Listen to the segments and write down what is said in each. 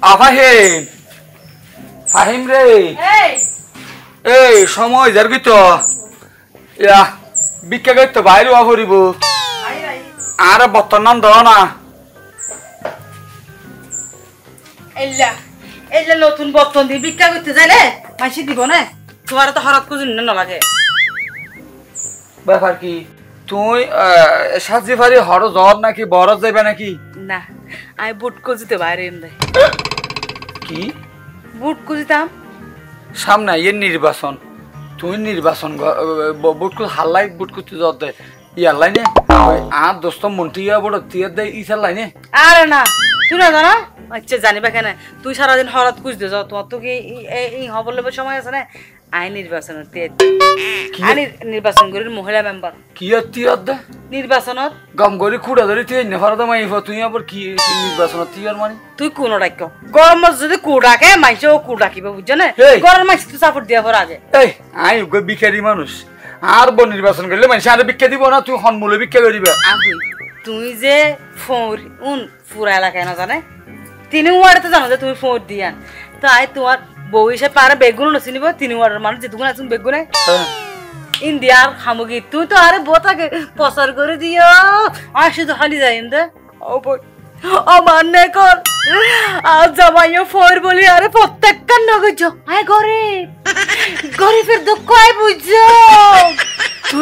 আফাহিম ফাহিম রে এই সময় যার কি তো ইয়া বিক্কা গই তো বাইরে আ করিব আর বর্তমান দ না এল্লা এল্লা নতুন বর্তন দি বিক্কা করতে যাইলে মাইসি দিব না তোমার তো হঠাৎ কুজুন না লাগে ব্যাপার কি তুই সাজি ফারি হর জ্বর নাকি বরফ যাইবে নাকি না আমি বুট কুজিতে বাইরে এমদে কি বুট কুজিতাম সামনে এর নির্বাচন তুই নির্বাচন বুটকু হাল্লাই বুটকুতে জ্বর দে ইয়ার লাইনে আর দোস্ত মন্ত্রী বড় তিয়ার দেয় ইসার লাইনে আরে না তুই না জানো আচ্ছা জানিবা কেন তুই সারাদিন হঠাৎ কুজতে যাও তোমার তো কি এই হবলের সময় আছে না আইন নির্বাচন নির্বাচন করি মহিলা মেম্বার কি তিয়ার দে নির্বাচনত গম করি খুঁড়া ধরি তুই নেফারদা মাইফ তুই আবার কি নির্বাচন তিয়ার মানে তুই কোন ডাক গরম যদি কুড়াকে মাইছে ও কুড়াকিব বুঝছো না গরম মাইছে তুই সাপোর্ট দিয়া পর আগে এই আই বিখারি মানুষ আর ব নির্বাচন করলে মানুষ আরে ভিক্ষা দিব না তুই হনমূলে ভিক্ষা করিবে আহুই তুই যে ফোর পুরা এলাকায় না জানে তিনি ওয়ার্ডে তো জানো যে তুমি ফোর দিয়ান তাই তোমার বউ হিসেবে পারে বেগুন নচিনিব তিনি ওয়ার্ডের মানুষ যেটুকুন আছেন বেগুনে ইন্ডিয়ার সামগ্রী তুই তো আরে বোতাকে প্রচার করে দিও আর শুধু খালি যাই দে আমার নে কর আর জামাইও ফোর বলি আরে প্রত্যেকটা নগজ আয় গরিব গরিবের দুঃখ আয় বুঝছো তুই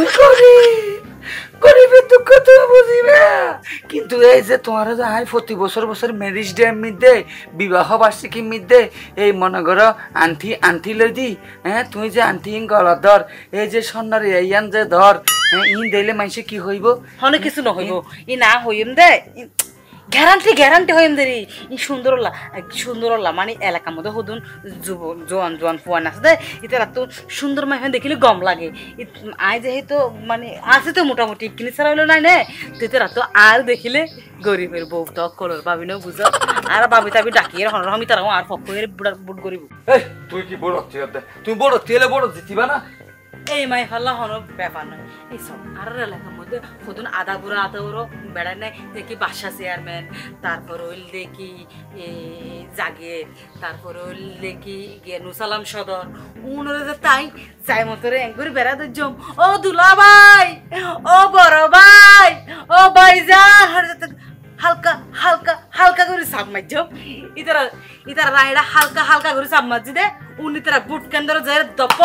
গরিবের দুঃখ তুই বুঝিবে কিন্তু এই যে তোমার যে আই প্রতি বছর ম্যারেজ ডে মধ্যে বিবাহ বার্ষিকী মধ্যে এই মনে করো আন্টি লই দি হ্যাঁ তুই যে আন্টি গলা ধর এই যে সন্ন্যার ইয়ান যে ধর ইন দিলে মানুষে কি হইব হনে কিছু নহইব ই না হইম দে গ্যারান্টি হইম দেরি ই সুন্দরলা মানে এলাকার মধ্যে হদুন জোয়ান ফুয়ান আছে দে এটা তো সুন্দর মাইফান দেখিলে গম লাগে আয় যেহেতু মানে আছে তো মোটামুটি কিনে ছাড়া হইলো নাই নে তুই তো রাত আর দেখিলে গরিবের বউ তো কলর পাবি না বুঝো আর বাবি তাবি ডাকিয়ে হনর আমি তারাও আর ফকের বুট গরিব এই তুই কি বড় তিয়াতে তুই বড় তেলে বড় জিতিবা না এই মাই ফাল্লা হন ব্যাপার নয় এই সব আর এলাকার মধ্যে হদুন আদা গুঁড়ো বেড়ায় নাই দেখি বাসা চেয়ারম্যান তারপর হইল দেখি জাগে তারপর হইল দেখি নুসালাম সদর উনরে তাই চাই মতরে একবার বেড়া দম ও দুলা ভাই ও বড় ভাই ও ভাইজান হালকা হালকা হালকা করে সাপ মারছ ইতারা রাইডা হালকা করে সাপ মারছি দে উনি তারা বুট কেন্দ্র যায়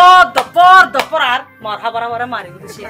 দপর আর মারহা বারা মারি দিছি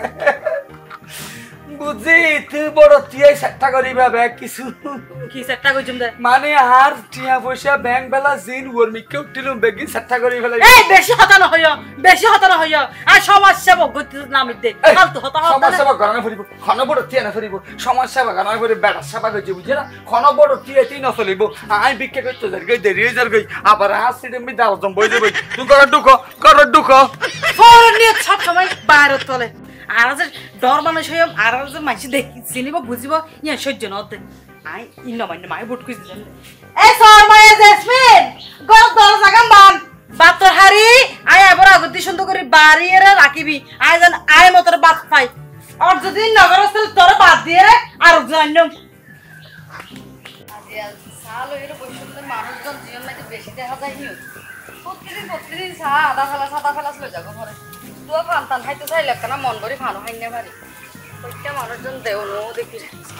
বুঝি তুই বড় তিয়াই চেষ্টা করিবা ব্যাগ কিছু কি চেষ্টা করছিস দে মানে আর টিয়া পয়সা ব্যাংক বেলা জিন ওর মিকে উঠিলুম বেগি চেষ্টা করি ফেলাই এই বেশি হতানো হইয়া আর সমাজ সেবক গতি নামি দে ফালতু হতা সমাজ সেবা গানা ফরিব খন বড় টিয়া না ফরিব সমাজ সেবা গানা করে বেড়া সেবা কইছে বুঝছ না খন বড় টিয়া তিন চলিব আই বিকে কইতে যাই দেরি যাই আবার আসিডে মি দাও জম বই দেব তুই কর দুঃখ ফোন নিয়ে সব সময় বাইরে তোলে আর যে ডর মানুষ হইম আর যে মাইছি দেখি চিনিব বুঝিব ইয়া সহ্য নতে আই ইন্ন মাই বুট কইছি জান এ শর্মায় জেসমিন গল দল জাগাম বাতর হারি আই আবার আগতি সুন্দর করে বাড়িয়ে রাখিবি আই জান আই মতর বাত পাই আর যদি নগর আসল তোর বাদ দিয়ে রে আর জান্নম আজিয়াল সাল হইরে বৈষম্যের মানুষজন জীবন নাকি বেশি দেখা যায় নি প্রতিদিন সাদা ফেলা লই যাগো ঘরে তুই ফান্তান খাইতে চাইলে কেন মন করি ভালো খাইনে পারি ওইটা মানুষজন দেও নো দেখি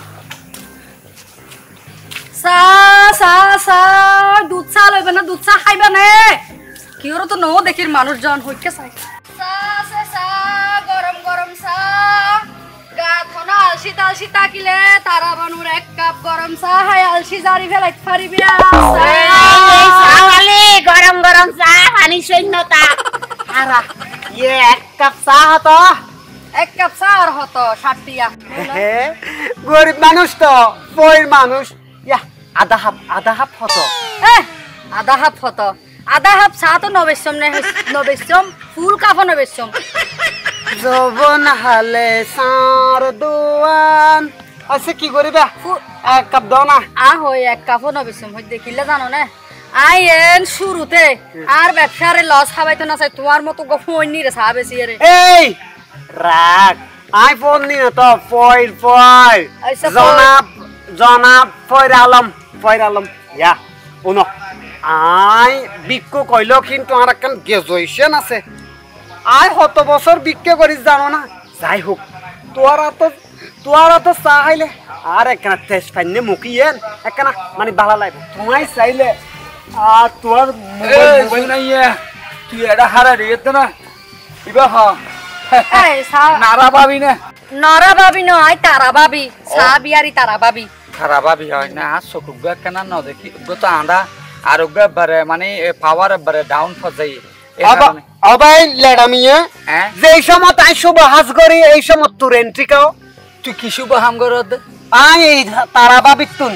দুধ চা লইবে না দুধ চা খাইবে না কি ওর তো নো দেখির মানুষজন হইকে চাই গরম চা গা থনা আলসি তাকিলে তারা বানুর এক কাপ গরম চা হাই আলসি জারি ফেলাই পারিবি গরম চা পানি শূন্যতা আরা ये एक कप चा हतो 60 টিয়া গরিব মানুষ তো পয়র মানুষ ইয়া আধা হাফ হতো আধা হাফ চা তো নবেশম ফুল কাফো নবেশম যৌবন হালে সার দুয়ান আছে কি করিবা এক কাপ দাও না হই এক কাপও নবেশম হই দেখিলে জানো না আইন শুরুতে আর ব্যবসারে লস খাবাইতো না চাই তোমার মতো ফোন নি রে সাবেছি রে এই রাগ আইফোন নি তো ফয় জনাব ফয়র আলম ইয়া উনো আই বিক্ষ কইল কিন্তু আর একখান গ্রাজুয়েশন আছে আই কত বছর বিক্ষ করিস জানো না যাই হোক তোরা তো চাইলে আর একখানা তেজ ফাইনে মুখিয়েন একখানা মানে ভালো লাগবে তোমায় চাইলে আর তোর মোবাইল নাই তুই এটা হারা দিয়েছ না ইবা হ্যাঁ নারা ভাবি না নরা ভাবি নয় তারা ভাবি সা বিয়ারি তারা ভাবি তারা ভাবি হয় না চকুক কেন ন দেখি তো আন্দা আর বারে মানে পাওয়ার বারে ডাউন ফর যাই অবাই লেডামিয়ে যেই সময় তাই শুভ হাজ করি এই সময় তোর এন্ট্রি কাও তুই কি শুভ হাম কর আই তারা ভাবি তুন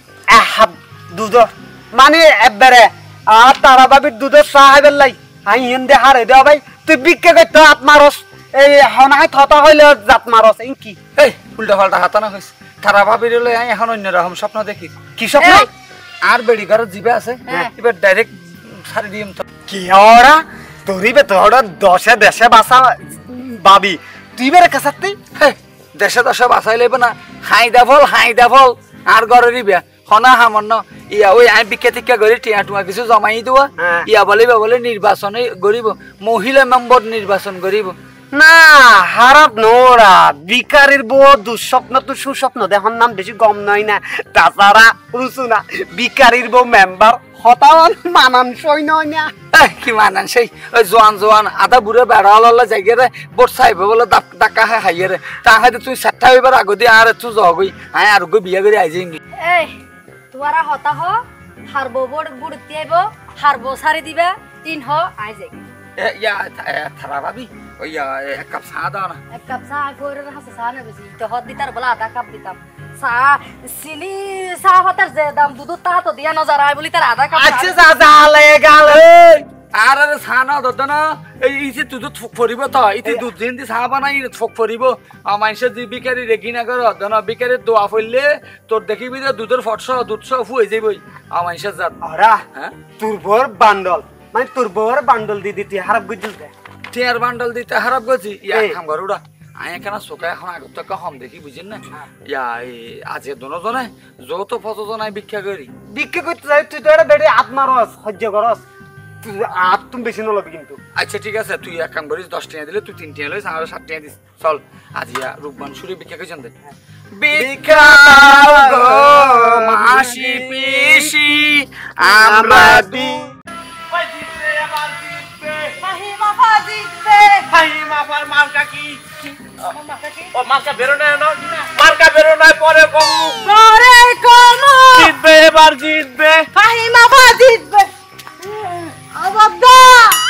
দুধ মানে একবারে আর তারা ভাবির দুধের সাহেবের লাই আই হিন্দে হারে দেওয়া ভাই তুই বিক্রি করতে হাত মারস এই হনায় থতা হইলে জাত মারস এই কি এই উল্টা পাল্টা হাতানো হয়েছে তারা ভাবির এখন অন্যরকম স্বপ্ন দেখি কি স্বপ্ন আর বেড়ি ঘরের জিবে আছে এবার ডাইরেক্ট ছাড়ি দিম তো কি ওরা তোরিবে তোর দশে দেশে বাসা ভাবি তুই বেড়ে কাছাতে দেশে দশে বাঁচাই লইব না হাই দাফল আর ঘরেরই বিয়া হনা হামন্ন ইয়া ওই আই বিকে টিকা করে টিয়া টুয়া কিছু জমাই দিব ইয়া বলে নির্বাচন করিব মহিলা মেম্বার নির্বাচন করিব না হারাপ নোরা বিকারের বউ দুঃস্বপ্ন তো সুস্বপ্ন দেখুন নাম বেশি গম নয় না তাছাড়া রুচু না বিকারির বউ মেম্বার হতাওয়ান মানানসই নয় না কি মানান সেই ওই জোয়ান আধা বুড়ে বেড়া হল জায়গায় বোট চাইবে বলে ডাকা খাইয়ে রে তাহাতে তুই চারটা হইবার আগ দিয়ে আর তুই জগই আয় আর বিয়া করে আই যাইনি এই তোরা হতা হ হারবো বুড়তি আইব হারবো সারি দিবা তিন হ আই যাই ইয়া থারা ভাবি ওই এক কাপ চা দাও না এক কাপ চা করে হাসে চা না বেশি তো হদ দিতার বলা আধা কাপ দিতাম চা চিনি চা পাতার যে দাম দুধ তা তো দিয়া নজর আয় বলি তার আধা কাপ আচ্ছা যা জালে গাল আর চা না দত না এই যে তুই তো থুক ফরিব তো ইতি দুধ দিন দি চা বানাই থুক ফরিব মানুষের যে বিকারি রেখি না কর দন বিকারির দোয়া ফেললে তোর দেখিবি যে দুধের ফটস দুধ ফু হয়ে যাবই মানুষের জাত ওরা তোর বর বান্ডল মানে তোর বর বান্ডল দি দিতে হারাপ গুজল দে টিয়ার বান্ডল দিতে হারাপ গছি ইয়া খাম গরুড়া আয় এখানে চোখা এখন আগত থেকে কম দেখি বুঝেন না ইয়া আজকে দুজনে যৌথ ফতজনায় ভিক্ষা করি বিক্রি করতে যাই তুই তো এটা বেড়ে আত্মারস সহ্য করস আর তুমি বেশি নলবি কিন্তু আচ্ছা ঠিক আছে তুই এক কাম করিস 10 টাকা দিলে তুই 3 টাকা লইস আর 7 টাকা দিস চল আজিয়া রূপবান সুরে ভিক্ষা কইছেন দে ভিক্ষা গো মাসি পিসি আমরা দি ফাহিমা ফাজিতে ফাহিমা ফার মার্কা কি ও মার্কা বেরো না মার্কা বেরো না পরে কমু জিতবে এবার জিতবে ফাহিমা ফাজিতে আবদ্দা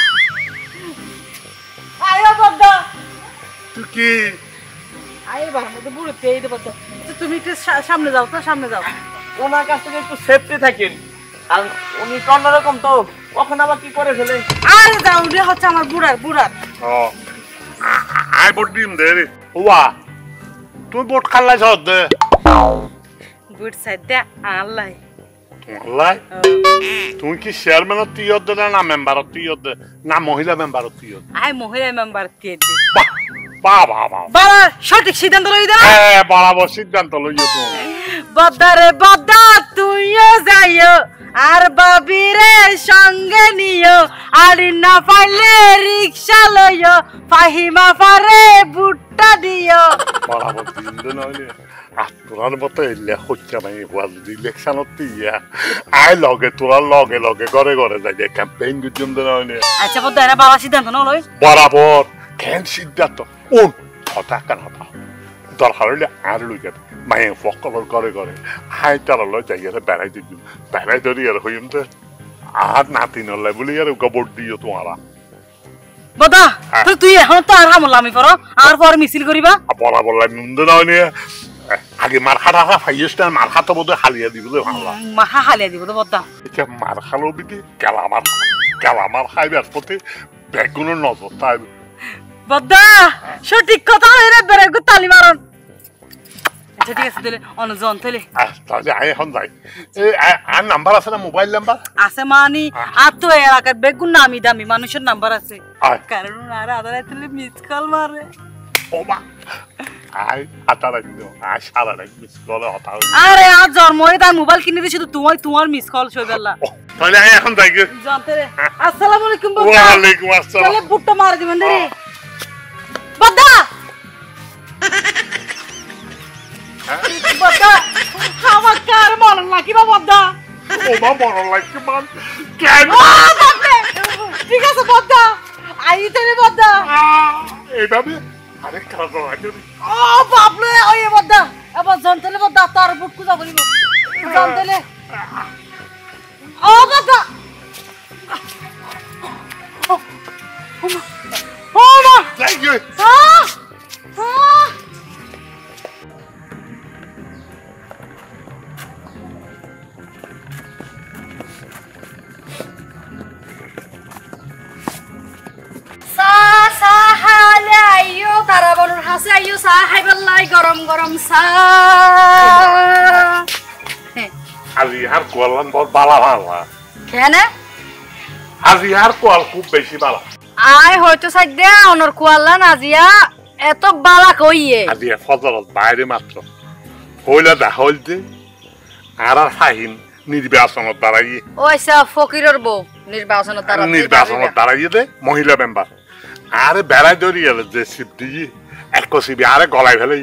আয় বদ্দা তুই কি আয় বাবা মতো বুড়তে এই বদ্দা তুমি একটু সামনে যাও তো সামনে যাও ওনার কাছ থেকে একটু সেফটি থাকেন আর উনি অন্যরকম তো কখন আবার কি করে ফেলে আরে যাও রে হচ্ছে আমার বুড়ার ও আই বট দিম দে রে ওয়া তুই বট খাল্লাই সদ দে বুড় সাইড দে আল্লাহ আল্লাহ তুই কি চেয়ারম্যান তুই দে না মেম্বার তুই দে না মহিলা মেম্বার তুই আই মহিলা মেম্বার কে দে বাহ বাহ বাহ বাবা সঠিক সিদ্ধান্ত লই দে হ্যাঁ বরাবর সিদ্ধান্ত লইও তুমি বদ্দা রে বদ্দা তুইও যাইও আর বাবিরে সঙ্গে নিও আর না পাইলে রিকশা লইও ফাহিমা পারে বুটটা দিও বরাবর দিন দে নইলে আর তোরার মতো এলে হচ্ছে নাই ওয়াজ ইলেকশনত ইয়া আই লগে তোরার লগে লগে ঘরে ঘরে যাই ক্যাম্পেইন করছিম দে নইলে আচ্ছা বদ্দা এরা বাবা সিদ্ধান্ত ন লই বরাবর কেন সিদ্ধান্ত ওন কথা কানা পাও দরকার হইলে আর লই যাবে মায়ে ফকলর করে করে হাই তার লই যাইয়ারে বেড়াই দিই বেড়াই ধরি আর হইম তো আর নাতি নলে বলি আর গবর দিও তোমারা বদ্দা তুই এখন তো আর হামলামি করো আর পর মিছিল করিবা বলা বললাই মুন্দ নয় নিয়ে আগে মার খাটা ফাইস্টার মার খাটা বোধ হালিয়া দিব ভাবলা মাহা হালিয়া দিব তো বদ্দা এটা মার খালো বিধি কালামার খাইবার প্রতি বেগুনের নজর তাই বদ্দা সঠিক কথা হইরে বেরে গু তালি মারন আচ্ছা ঠিক আছে দিলে অনুজন থলে তাহলে আই এখন যাই আর নাম্বার আছে না মোবাইল নাম্বার আছে মানি আর তো এলাকার বেগুন নামি দামি মানুষের নাম্বার আছে কারণ আর আদারে তুলে মিস কল মারে ও মা আই হাতা রাখতো আই সারা রাখ মিস কলে হতা আরে আর জন্মই তার মোবাইল কিনে দিছি তো তোমার মিস কল শৈবাল্লা তাহলে আই এখন যাই গে জানতে রে আসসালামু আলাইকুম বাবা ওয়া আলাইকুম আসসালাম তাহলে বুটটা মার দিবেন রে বাদা বাদা আমার কার মন লাগি বাদা ও মা বড় লাগছে মান কেন ঠিক আছে বাদা আই তেরে বাদা এইভাবে আরে খারাপ লাগে ও বাপরে ওই বাদা আবার জানতেলে বাদা তার বুট কুজা বলিব জানতেলে ও বাদা ও মা যাই গে আইও তারা বলুন হাসে আইও চা খাইবেলাই গরম গরম চা আজি আর কোয়ালান বড় বালা বালা কেন আজি আর কোয়াল খুব বেশি বালা আই হয়তো সাইড দে অনর কোয়াল্লা নাজিয়া এত বালা কইয়ে আজি ফজলত বাইরে মাত্র হইলা দা হইল দে আর ফাহিম নির্বাচনত দাঁড়াই ওইসা ফকিরের বউ নির্বাচন তারা নির্বাচনত দাঁড়াই দে মহিলা মেম্বার আরে বেড়াই ধরি গেল যে শিব দিয়ে এক শিবি আরে গলায় ফেলে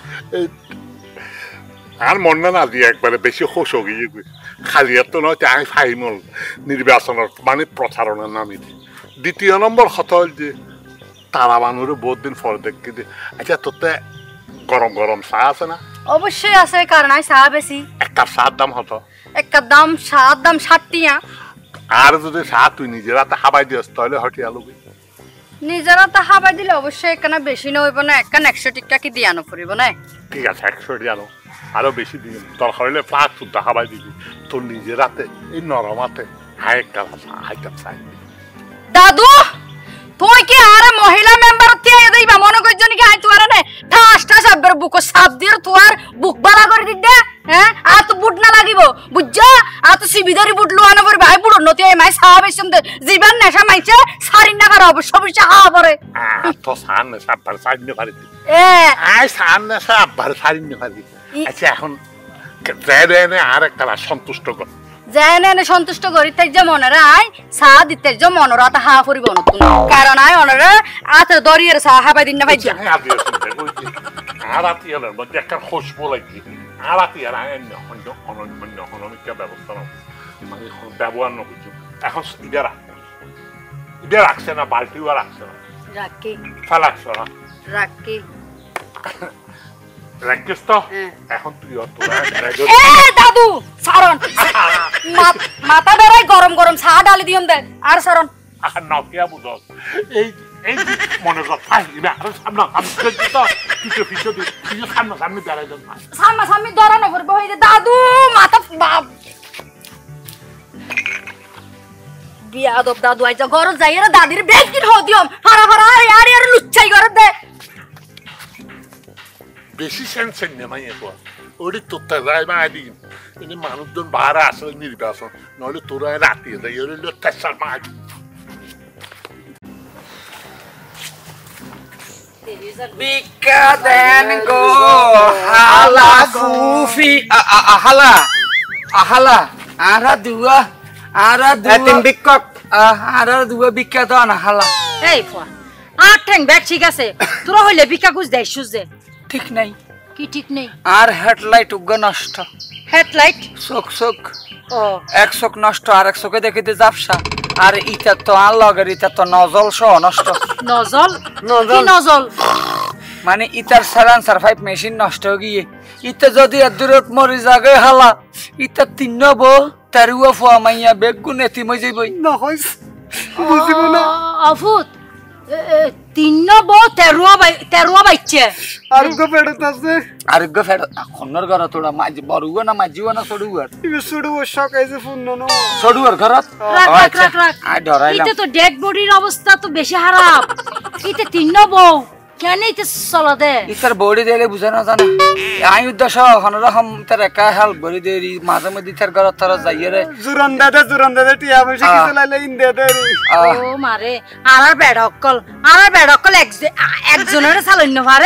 আর মনে না দিয়ে একবারে বেশি হোস গিয়ে খালি তো নয় আমি ফাইমল নির্বাচনের মানে প্রচারণের নামে দ্বিতীয় নম্বর কথা হল যে তারা মানুষের বহুত দিন পরে দেখি যে আচ্ছা তোতে গরম গরম চা আছে না অবশ্যই আছে কারণ আই চা বেশি এক কাপ চার দাম হতো একটা দাম 60 টিয়া আর যদি চা তুই নিজের হাতে হাবাই দিস তাহলে হটিয়া লবি নিজেরা তো হাবাই দিলে অবশ্যই এখানে বেশি নইব না এখানে 100 টিকা কি দিয়ানো পড়িব না ঠিক আছে 100 জানো আরো বেশি দিন দরকার হলে ফ্লাট শুদ্ধ হাবাই দিবি তোর নিজের হাতে এই নরম হাতে হাই কাপ চাই দাদু তুই কি আরে মহিলা মেম্বার তে দেইবা মনে কইছনি কি আই তোরা নে ঠাসটা সাবর বুক সাব দির তোর বুক বালা করে দিদে হ্যাঁ আ তো বুট না লাগিব বুঝছা আ তো সিবিদারি বুট লওয়ানো পড়বে আই বুট নতি আই মাই সাব এসম জীবন নেশা মাইছে সারিন না করা অবশ্য অবশ্য হা পরে তো সান না সাববার সাইন পারি এ আই সান না সাববার সাইন পারি আচ্ছা এখন জেনে আর একটা সন্তুষ্ট কর জেনে সন্তুষ্ট করি তাই যে মনরে আই সা দিতে যে মনরা তা হা পরিব নতুন কারণ আই অনরে আতে দরিয়ের সা হাবাই দিন না ভাই আর আতি হলে মধ্যে একটা খুশবু লাগি আর আতি আর অনন্য ব্যবস্থা মানে ব্যবহার না করছি এখন ইডে রাখছে না বালতিও রাখছে না রাখি ফালাকছ না রাখি রাখিস তো এখন তুই এ দাদু সারন মাথা ধরাই গরম গরম চা ডালি দিম দে আর সারন আর নকিয়া বুঝস এই এই মনে কর ফাইবে আর সামনে আমি তো কিছু কিছু কিছু সামনে দাঁড়াই দেন সামনে ধরানো পড়ব হই দাদু মাথা বাপ বিয়াদব দাদু আইজা ঘর যাইরা দাদির বেগ দিন হো দিম হারা হারা আর লুচ্চাই করে দে বেশি সেন্সেন নেই এখন ওটি তোরটা যায় মা দিন এনে মানুষজন বাহারা আসলে নির্বাচন নইলে তোরা রাতে যাই ওর তেসার মা বিকা দেন গো হালা গুফি আহালা আহালা আরা দুয়া তিন বিকক আরা দুয়া বিকা তো না হালা এই ফোয়া আর ঠ্যাং ব্যাগ ঠিক আছে তোরা হইলে বিকা গুজ দেয় সুজে ঠিক নাই কি ঠিক নেই আর হেডলাইট উগ্র নষ্ট হেডলাইট চোখ ও এক চোখ নষ্ট আর এক চোখে দেখিতে যাবসা আর ইটা তো আর লগের ইটা তো নজল সহ নষ্ট নজল কি নজল মানে ইটার সালান্সার পাইপ মেশিন নষ্ট হয়ে গিয়ে ইটা যদি এর দূরত মরি জাগে হালা ইটা তিন বো তারুয়া ফুয়া মাইয়া বেগ গুনে তিমই যাইবই নহয় বুঝিব না আফুত তিন বউ তেরুয়া বাইছে আরোগ্য পেড়ত আছে আরোগ্য ফেড খন্নর ঘর তোরা মাঝি বড়ুয়া না মাঝিও না সড়ুয়ার ইবে শুরু সকাইছে ফোন ন সড়ুয়ার ঘরত রাখ আই ডরাইলাম এটা তো ডেড বডির অবস্থা তো বেশি খারাপ এটা তিন বউ কেন এটা চলা দে ইতার বডি দেলে বুঝা না জানা আই উদ্দেশ্য হনরকম তার একা হেল্প বডি দেরি মাঝে মধ্যে তার ঘর তোরা যাইয়ে রে জুরন দাদা টিয়া পয়সা কিছু লাইলে ইন্দে দে ও মারে আর বেড়কল একজনের চালন্য পারে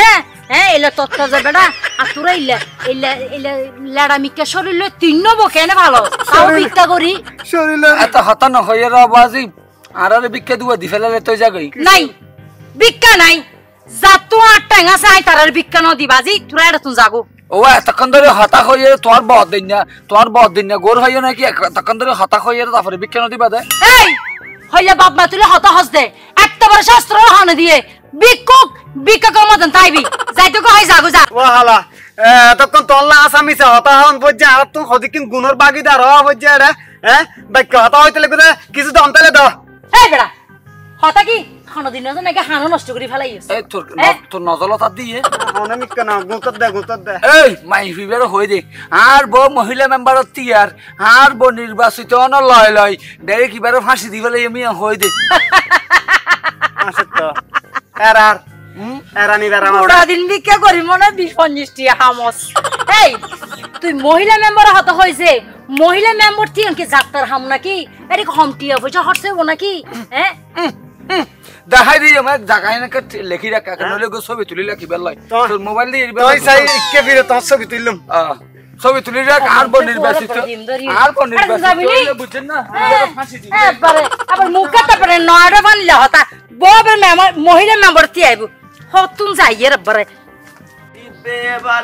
হ্যাঁ এলে তত্ত্ব যে বেটা আর তোরা ইলে ইলে ইলে লেড়া মিকা শরীর তিন নব কেন ভালো তাও ভিক্ষা করি শরীরে এত হতা নহয়ে র বাজি আর ভিক্ষা দুয়া দি ফেলালে তো জাগই নাই ভিক্ষা নাই যা তো আর টাঙ্গা চাই তার ভিক্ষা ন দিবাজি তোরা এটা তুই যাগো ও এতক্ষণ ধরে হতা হয়ে তোমার বদ দিন না গোর হইও নাকি এতক্ষণ ধরে হতা হয়ে তারপরে ভিক্ষা নদী বাদে এই হইলে বাপ মা তুলে হতা হস দে একটা বড় শাস্ত্র হানে দিয়ে ভিক্ষুক ভিক্ষা কমদন তাইবি যাইতো কই যাগো যা ও হালা তখন তল্লা আসামিছে হতা হন বজ্জা আর তুই হদিকিন গুণর বাগিদার হ বজ্জা রে হ্যাঁ বাক্য হতা হইতলে গুদে কিছু দম তালে দাও এই বেড়া হতা কি খানো দিন না নাকি হানো নষ্ট করে ফেলাইছ এই তোর নজলতা দিয়ে অনামিক না গুতর দে এই মাই ফিবের হই দে আর বো মহিলা মেম্বার তিয়ার আর বো নির্বাচিত অন লয় লয় ডাইরেক্ট কিবারে ফাঁসি দি ফেলে আমি হই দে আছে তো এরার এরানি বেরা পুরা দিন ভিক্ষা করি মনে 20-25 টিয়া হামস এই তুই মহিলা মেম্বার হতা হইছে মহিলা মেম্বার তি কি যাত্রার হাম নাকি আরে হমটিয়া হইছে হটছে ও নাকি হ্যাঁ দেখাই দিই আমার জায়গায় না লেখি রাখা নলে গো ছবি তুলি রাখি বেলাই তোর মোবাইল দিয়ে তুই সাই কে ফিরে তোর ছবি তুললাম ছবি তুলি রাখ আর বো নির্বাচিত বুঝছেন না ফাঁসি দি এবারে আবার মুখটা পরে নয়টা বানলে হতা ববে মেম্বার মহিলা মেম্বার তি আইব হতুন যাইয়ে রে বারে জিতবে এবার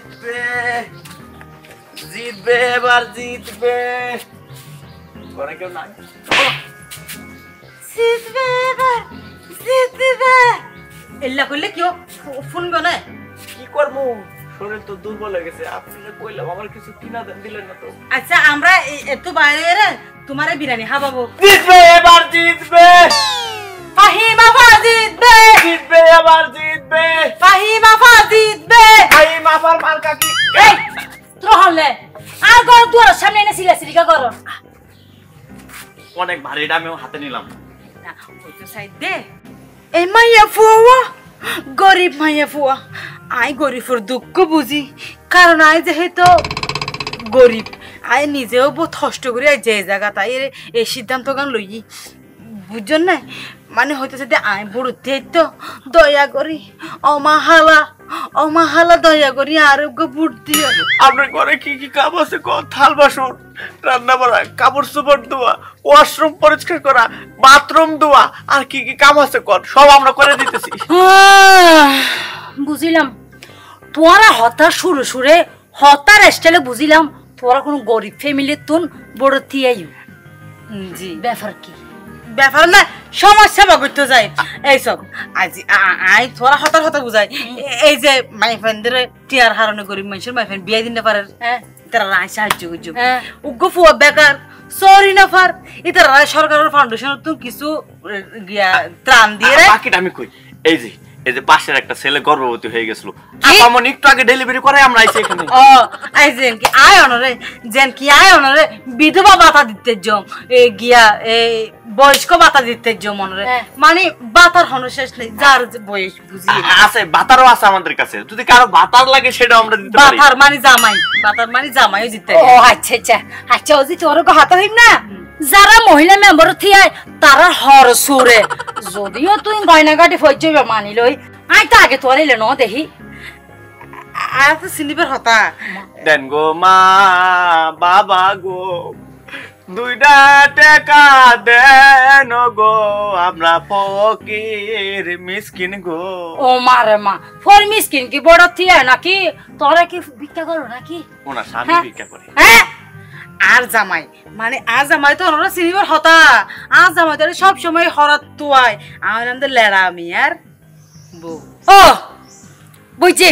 জিতবে ঘরে কেউ নাই জিতবে এল্লা কইলে কিও ফোন গনে কি করবো শরীর তো দুর্বল হয়ে গেছে আপনি কইলাম আমার কিছু কিনা দেন দিলেন না তো আচ্ছা আমরা এত বাইরে তোমারে বিরিয়ানি খাওয়াবো জিতবে এবার জিতবে ফাহিমা জিতবে জিতবে এবার জিতবে ফাহিমা জিতবে ভাই মাফার মার্কা কি এই তোর হলে আর গর দুয়ার সামনে এনে সিরিকা করো অনেক ভারী এটা আমিও হাতে নিলাম না ওই তো সাইড দে এই মাইয়া ফুয়া গরিব মাইয়া ফুয়া আই গরিবর দুঃখ বুঝি কারণ আই যেহেতু গরিব আই নিজেও বহুত কষ্ট করে যে জায়গা তাই এই সিদ্ধান্ত গান লই বুঝছেন না মানে হয়তো যদি আই বুড়তে তো দয়া করি অমাহালা দয়া করি আর বুট দিও আপনার ঘরে কি কি কাম আছে থাল বাসন রান্না করা কাপড় চোপড় ধোয়া ওয়াশরুম পরিষ্কার করা বাথরুম ধোয়া আর কি কি কাম আছে সব আমরা করে দিতেছি বুঝিলাম তোরা হতার সুরে হতার স্টাইলে বুঝিলাম তোরা কোনো গরিব ফ্যামিলির তুন বড় তিয়াইও জি ব্যাপার না সমস্যা করতে যাই এইসব আজি আই তোরা হতার বুঝাই এই যে মাই ফ্রেন্ডের টিয়ার হারণে গরিব মানুষের মাই ফ্রেন্ড বিয়ে দিতে পারে তারা রায় সাহায্য করছো উগ্র ফুয়া বেকার সরি না ফার ইতারা সরকারের ফাউন্ডেশন তুই কিছু ত্রাণ দিয়ে বাকিটা আমি কই এই যে পাশের একটা ছেলে গর্ভবতী হয়ে গেছিল আমার একটু আগে ডেলিভারি করে আমরা আইছি এখানে আই যেন কি আয় অনরে বিধবা ভাতা দিতে জম গিয়া এই বয়স্ক ভাতা দিতে জম অনরে মানে ভাতার হন শেষ নেই যার বয়স বুঝি আছে ভাতারও আছে আমাদের কাছে যদি কারো ভাতার লাগে সেটা আমরা দিতে পারি ভাতার মানে জামাইও দিতে ও আচ্ছা ওজি তোর হাত হইম না যারা মহিলা মেম্বার থিয়ায় তারা হর সুরে যদিও তুই গয়নাগাটি ফজবে মানি লই আই তো আগে তোর এলে ন দেখি আর তো সিনিবার হতা দেন গো মা বাবা গো দুইটা টাকা দেন গো আমরা ফকির মিসকিন গো ও মারে মা ফর মিসকিন কি বড় থিয়া নাকি তোরা কি ভিক্ষা করো নাকি ওনার স্বামী ভিক্ষা করে হ্যাঁ আর জামাই মানে আর জামাই তো ওরা সিনিবার হতা আর জামাই তো সব সময় হরাত তুয়াই আমার নাম তো লেড়া আমি আর বউ ও বুঝছি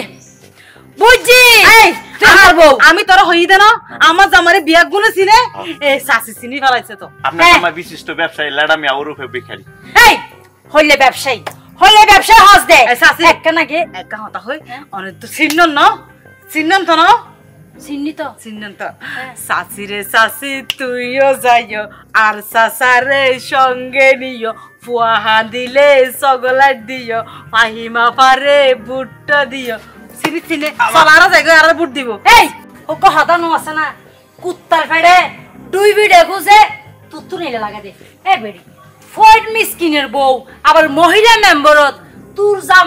এই আমার বউ আমি তোর হই দেন আমার জামারে বিয়া গুনে চিনে এই সাসি চিনি ফেলাইছে তো আপনার জামাই বিশিষ্ট ব্যবসায়ী লেড়া মিয়া ওরফে ভিখারি এই হইলে ব্যবসায়ী হস দে সাসি একটা নাকি একটা হতা হই অনেক তো চিহ্ন তো না চিহ্নিত সাসি রে সাসি তুইও যাইও আর সাসারে সঙ্গে নিও ফুয়া দিলে সগলার দিও ফাহিমা পারে বুটটা দিও চিনে সলারা যাইগো আর বুট দিব এই ওকে হাতানো আছে না কুত্তার ফেড়ে ডুইবি দেখুছে তুত্তু নিলে লাগা দে এ বেড়ি ফয়েড মিসকিনের বউ আবার মহিলা মেম্বারত তোর জামাই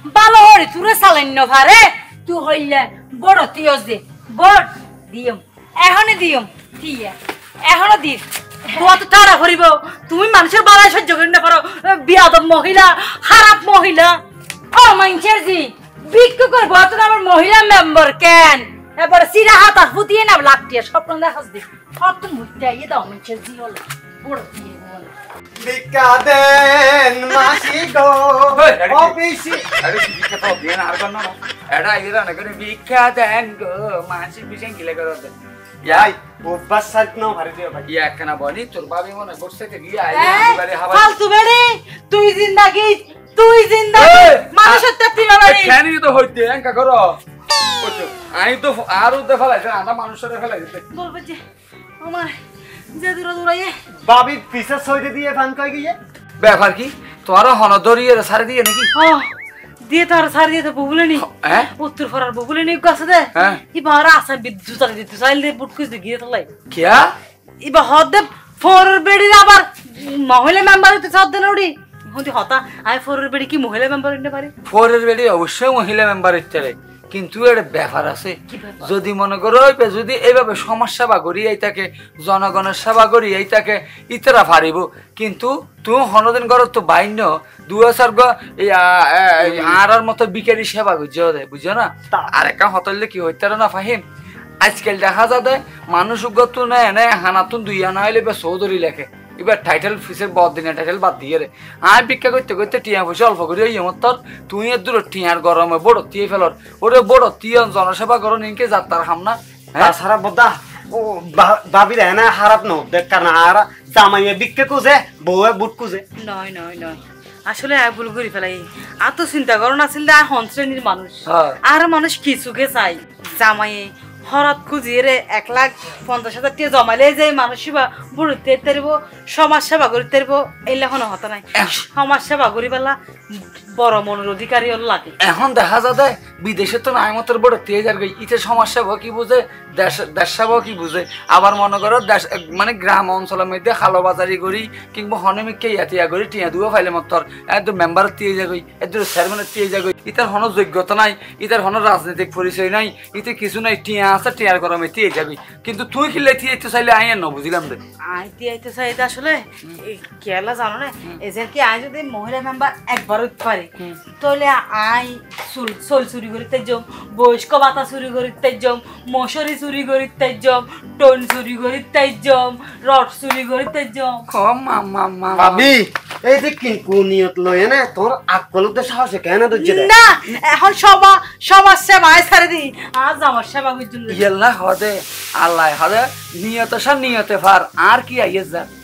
ভালো হরি তুরে সালান্য ভারে তুই হইলে বড় তিয়স দে বড় দিয়ম এখনই দিয়ম দিয়া এখনো দি দোয়া তো তাড়া করিব তুমি মানুষের বালাই সহ্য করি না পারো বিয়াদব মহিলা খারাপ মহিলা ও মানুষের জি বিক্রি করবো তো আমার মহিলা মেম্বার কেন এবার সিরা হাত আর ফুটিয়ে না লাগটিয়া স্বপ্ন দেখাস দি সব তো মুখতে আইয়ে দাও মানুষের জি হলো বড় দিয়ে বলে ভিক্ষা দেন মাসি গো অফিসি আরে ভিক্ষা তো দিয়ে না আর কোন না এটা আইরা না করে ভিক্ষা দেন গো মাসি বিশেন গিলে করে দেন ইয়াই বাস সাইড নাও হারে দিও ভাই ইয়া কেন বলি তোর বাবি মনে করছে কে গিয়ে আইলে এই, বাড়ি হাওয়া ফালতু বেড়ে তুই জিন্দাগি মানুষের তেত্রি বাড়ি কেন তো হইতে একা করো বুঝছো আই তো আর উদ্দে ফেলাইছে আধা মানুষের ফেলাইছে বলবে যে আমার যে দূরে দূরাইয়ে বাবি পিছে সইতে দিয়ে ফান কই গিয়ে ব্যাপার কি তোর হন দরিয়ে সারি দিয়ে নাকি দিয়ে তার সারি দিয়ে তো বুবলে নি হ্যাঁ উত্তর ফরার বুবলে নি গাছে দে হ্যাঁ ইবার আসা বিদ্যুৎ আর দিতে চাইলে বুট কুইতে গিয়ে তলাই কিয়া ইবা হদে ফোরের বেড়ির আবার মহিলা মেম্বার হতে চাও দেন ওডি হতে হতা আই ফোরের বেড়ি কি মহিলা মেম্বার হতে পারে ফোরের বেড়ি অবশ্যই মহিলা মেম্বার ইত্যাদি কিন্তু একটা ব্যাপার আছে যদি মনে করো যদি এইভাবে সমাজ সেবা করি এই তাকে জনগণের সেবা করি এই তাকে ইতারা পারিব কিন্তু তুমি হনদিন করো তো বাইন্য দুয়াশার আর মতো বিকারি সেবা করছো দে বুঝছো না আর একটা হতলে কি হইতে না ফাহিম আজকাল দেখা যাবে মানুষ উগ্রত নেয় হানাতুন দুই আনা হইলে বা চৌধুরী লেখে এবার টাইটেল ফিসের বদ দিনে টাইটেল বাদ দিয়ে রে আমি ভিক্ষা করতে করতে টিয়া পয়সা অল্প করে ওই আমার তোর তুই এর দূর টিয়ার গরমে বড় টিয়ে ফেলর ওরে বড় টিয়ন জনসেবা করো নিকে যাত্রার হাম না তাছাড়া বদা ও বাবি রে না হারাত নো দেখ কারণ আর জামাইয়ে বিক্কে কুজে বউয়ে বুট কুজে নয় নয় নয় আসলে আই ভুল করি ফেলাই আর তো চিন্তা করো না ছিল আর হন শ্রেণীর মানুষ আর মানুষ কিছুকে চাই জামাইয়ে হঠাৎ খুঁজিয়ে রে 1,50,000 টাকা জমাইলে যে মানুষই বা বুড়তে পারব সমাজ সেবা করতে পারব এই লেখনো হতো নাই সমাজ সেবা করি পেলা বড় মনের অধিকারী হল লাগে এখন দেখা যাবে বিদেশে তো নাই মতোর বড় তেজ আর গই ইতে সমাজ সেবা কি বুঝে দেশ সেবা কি বুঝে আবার মনে করো দেশ মানে গ্রাম অঞ্চলের মধ্যে খালো বাজারি করি কিংবা হনমিককে ইয়াতিয়া করি টিয়া দুয়া ফাইলে মতর একদম মেম্বার দিয়ে যাগই একদম চেয়ারম্যানের দিয়ে যাগই ইতার হন যোগ্যতা নাই ইতার হন রাজনৈতিক পরিচয় নাই ইতে কিছু নাই টিয়া আছে টিয়ার গরমে দিয়ে যাবি কিন্তু তুই খিলে টিয়াইতে চাইলে আই ন বুঝিলাম রে আইতে আইতে চাই এটা আসলে কেলা জানো না এই যে কি আই যদি মহিলা মেম্বার একবার উঠতে পারে তাহলে আই চুল চুরি করিতে যাম বয়স্ক ভাতা চুরি করিতে যাম মশারি চুরি করিতে যাম টোন চুরি করিতে যাম রড চুরি করিতে যাম বাবি এই যে কিনকু নিয়ত লয় না তোর আকলতে সাহস কেন দজ্জে দে না এখন সমাজ সেবায় ছাড়ে দি আজ আমার সেবা করছিল ইয়াল্লাহ হদে আল্লাহ হদে নিয়তে ফার আর কি আইয়ে যা